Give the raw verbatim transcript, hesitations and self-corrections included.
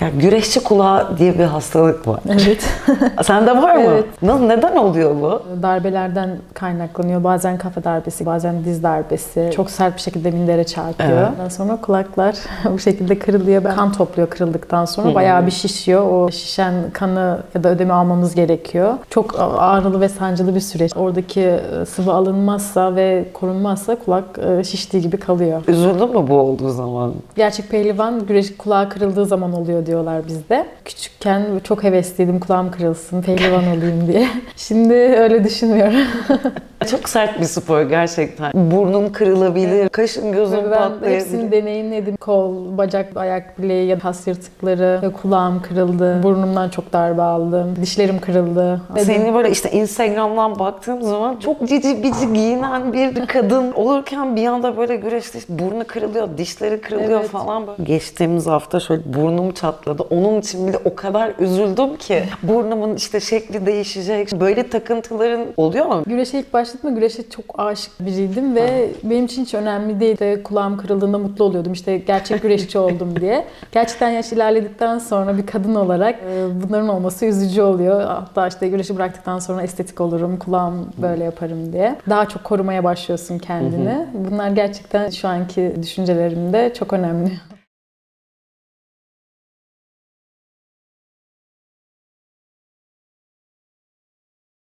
Ya güreşçi kulağı diye bir hastalık var. Evet. Sende var mı? Evet. Nasıl, neden oluyor bu? Darbelerden kaynaklanıyor. Bazen kafa darbesi, bazen diz darbesi. Çok sert bir şekilde mindere çarpıyor. Evet. Ondan sonra kulaklar bu şekilde kırılıyor. Kan topluyor kırıldıktan sonra. Hmm. Bayağı bir şişiyor. O şişen kanı ya da ödemi almamız gerekiyor. Çok ağrılı ve sancılı bir süreç. Oradaki sıvı alınmazsa ve korunmazsa kulak şiştiği gibi kalıyor. Üzüldün mü bu olduğu zaman? Gerçek pehlivan güreş kulağı kırıldığı zaman oluyor diyorlar bizde. Küçükken çok hevesliydim kulağım kırılsın, pehlivan olayım diye. Şimdi öyle düşünmüyorum. Çok sert bir spor gerçekten. Burnun kırılabilir, evet. Kaşın gözün ben patlayabilir. Hepsini deneyimledim. Kol, bacak, ayak bileği ya da kas yırtıkları, kulağım kırıldı. Burnumdan çok darbe aldım. Dişlerim kırıldı. Seni böyle işte Instagram'dan baktığım zaman çok cici bici giyinen bir kadın olurken bir anda böyle güreşte işte burnu kırılıyor, dişleri kırılıyor evet. falan böyle. Geçtiğimiz hafta şöyle burnum çatladı. Onun için bile o kadar üzüldüm ki burnumun işte şekli değişecek. Böyle takıntıların oluyor mu? Güreşe ilk başladığımda güreşe çok aşık biriydim ve ha. benim için hiç önemli değildi. Kulağım kırıldığında mutlu oluyordum işte gerçek güreşçi oldum diye. Gerçekten yaş ilerledikten sonra bir kadın olarak bunların olması üzücü oluyor. Hatta işte güreşi bıraktıktan sonra estetik olurum, kulağım böyle yaparım diye. Daha çok korumaya başlıyorsun kendini. Bunlar gerçekten şu anki düşüncelerimde çok önemli.